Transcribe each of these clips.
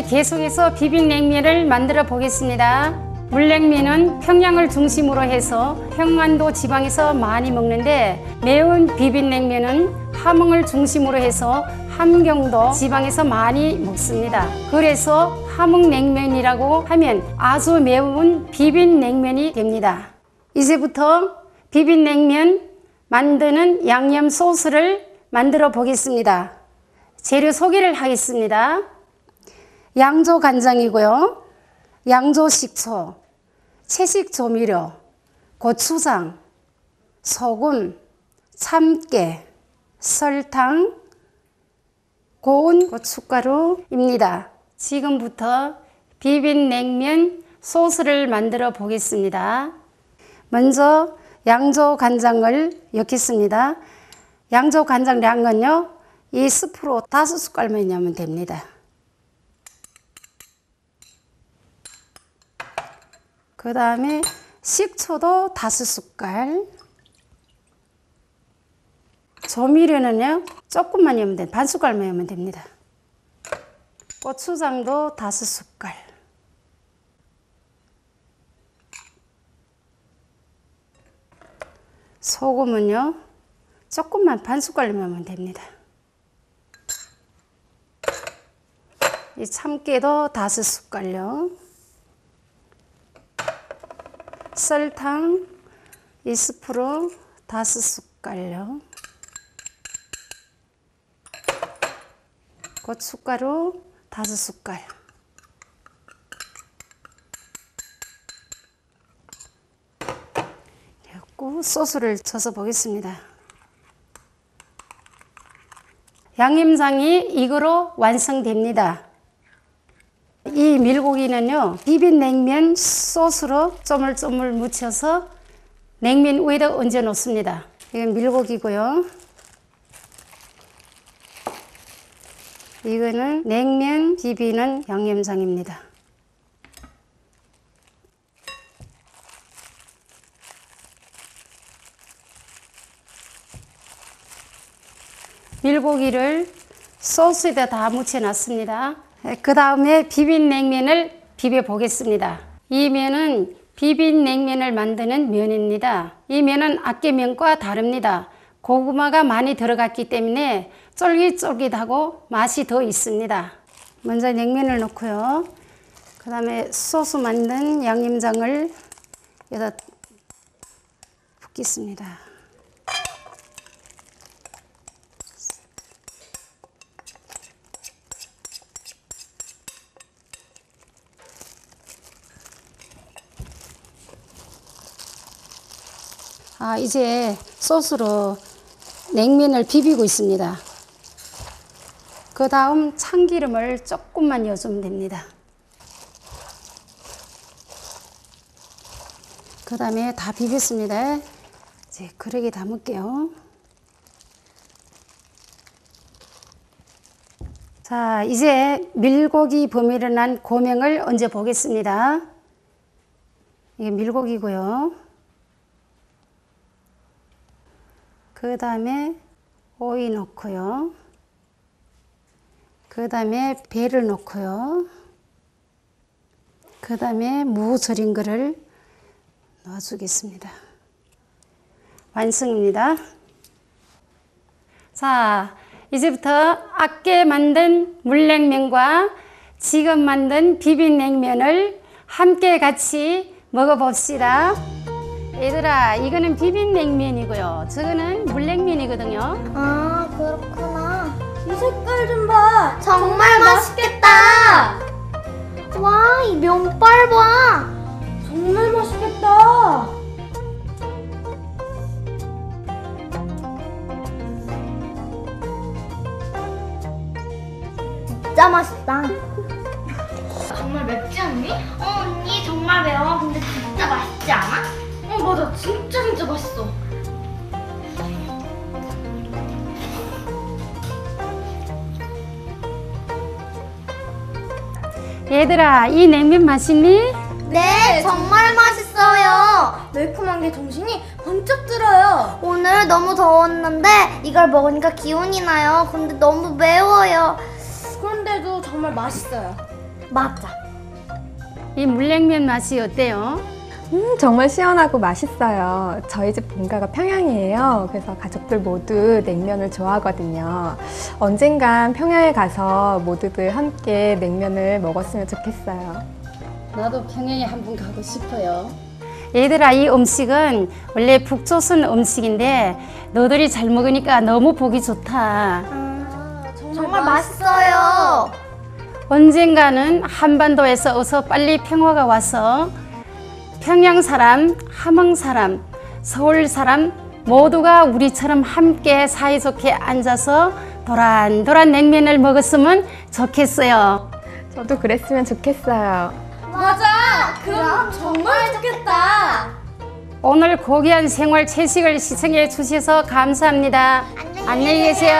계속해서 비빔냉면을 만들어 보겠습니다. 물냉면은 평양을 중심으로 해서 평안도 지방에서 많이 먹는데, 매운 비빔냉면은 함흥을 중심으로 해서 함경도 지방에서 많이 먹습니다. 그래서 함흥냉면이라고 하면 아주 매운 비빔냉면이 됩니다. 이제부터 비빔냉면 만드는 양념 소스를 만들어 보겠습니다. 재료 소개를 하겠습니다. 양조 간장이고요, 양조 식초, 채식 조미료, 고추장, 소금, 참깨, 설탕, 고운 고춧가루입니다. 지금부터 비빔냉면 소스를 만들어 보겠습니다. 먼저 양조 간장을 넣겠습니다. 양조 간장 양은요, 이 스프로 5숟갈만 넣으면 됩니다. 그 다음에 식초도 5숟갈. 조미료는요, 조금만 넣으면 됩니다. 반 숟갈만 넣으면 됩니다. 고추장도 5숟갈. 소금은요, 조금만 반 숟갈 넣으면 됩니다. 이 참깨도 5숟갈요. 설탕 2스푼 5숟갈요. 고춧가루 5숟갈. 그리고 소스를 쳐서 보겠습니다. 양념장이 이거로 완성됩니다. 이 밀고기는요, 비빔냉면 소스로 쪼물쪼물 묻혀서 냉면 위에다 얹어 놓습니다. 이건 밀고기고요. 이거는 냉면 비비는 양념장입니다. 밀고기를 소스에다 다 묻혀 놨습니다. 그 다음에 비빔냉면을 비벼 보겠습니다. 이 면은 비빔냉면을 만드는 면입니다. 이 면은 아깨면과 다릅니다. 고구마가 많이 들어갔기 때문에 쫄깃쫄깃하고 맛이 더 있습니다. 먼저 냉면을 넣고요. 그 다음에 소스 만든 양념장을 여기다 붓겠습니다. 이제 소스로 냉면을 비비고 있습니다. 그 다음 참기름을 조금만 넣어주면 됩니다. 그 다음에 다 비볐습니다. 이제 그릇에 담을게요. 자, 이제 밀고기 버무려 난 고명을 얹어 보겠습니다. 이게 밀고기고요. 그 다음에 오이 넣고요. 그 다음에 배를 넣고요. 그 다음에 무 절인 거를 넣어주겠습니다. 완성입니다. 자, 이제부터 아까 만든 물냉면과 지금 만든 비빔냉면을 함께 같이 먹어봅시다. 얘들아, 이거는 비빔냉면이고요. 저거는 물냉면이거든요. 아, 그렇구나. 이 색깔 좀 봐. 정말 맛있겠다. 와, 이 면발 봐. 정말 맛있겠다. 진짜 맛있다. 정말 맵지 않니? 언니 정말 매워. 근데 진짜 맛있지 않아? 맞아. 진짜 맛있어. 얘들아, 이 냉면 맛있니? 네, 정말 맛있어요. 매콤한 게 정신이 번쩍 들어요. 오늘 너무 더웠는데 이걸 먹으니까 기운이 나요. 근데 너무 매워요. 그런데도 정말 맛있어요. 맞아. 이 물냉면 맛이 어때요? 정말 시원하고 맛있어요. 저희 집 본가가 평양이에요. 그래서 가족들 모두 냉면을 좋아하거든요. 언젠간 평양에 가서 모두들 함께 냉면을 먹었으면 좋겠어요. 나도 평양에 한번 가고 싶어요. 얘들아, 이 음식은 원래 북조선 음식인데 너들이 잘 먹으니까 너무 보기 좋다. 정말 맛있어요. 언젠가는 한반도에서 어서 빨리 평화가 와서 평양 사람, 함흥 사람, 서울 사람 모두가 우리처럼 함께 사이좋게 앉아서 도란도란 냉면을 먹었으면 좋겠어요. 저도 그랬으면 좋겠어요. 맞아. 그럼 정말 좋겠다. 오늘 고귀한 생활 채식을 시청해 주셔서 감사합니다. 안녕히 계세요.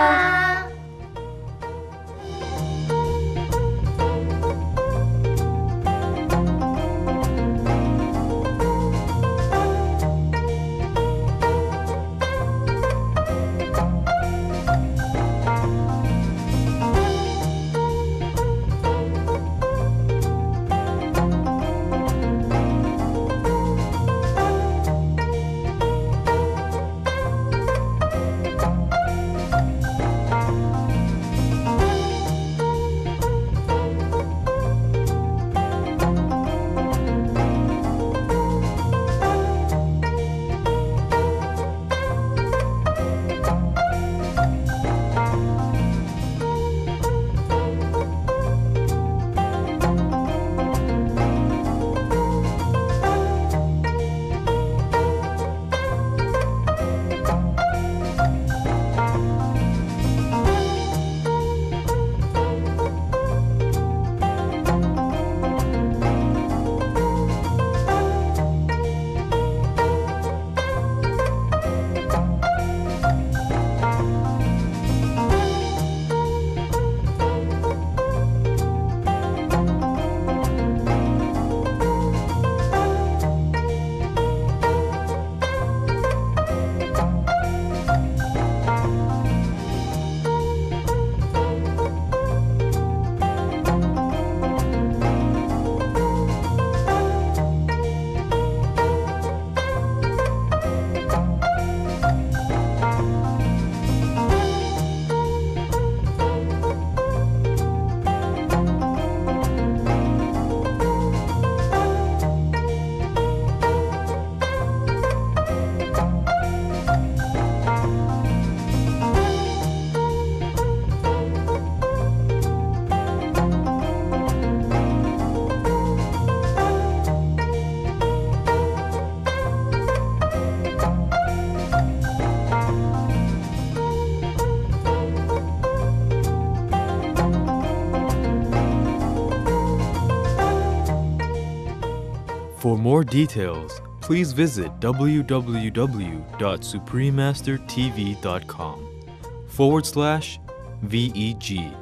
For more details, please visit www.suprememastertv.com/VEG.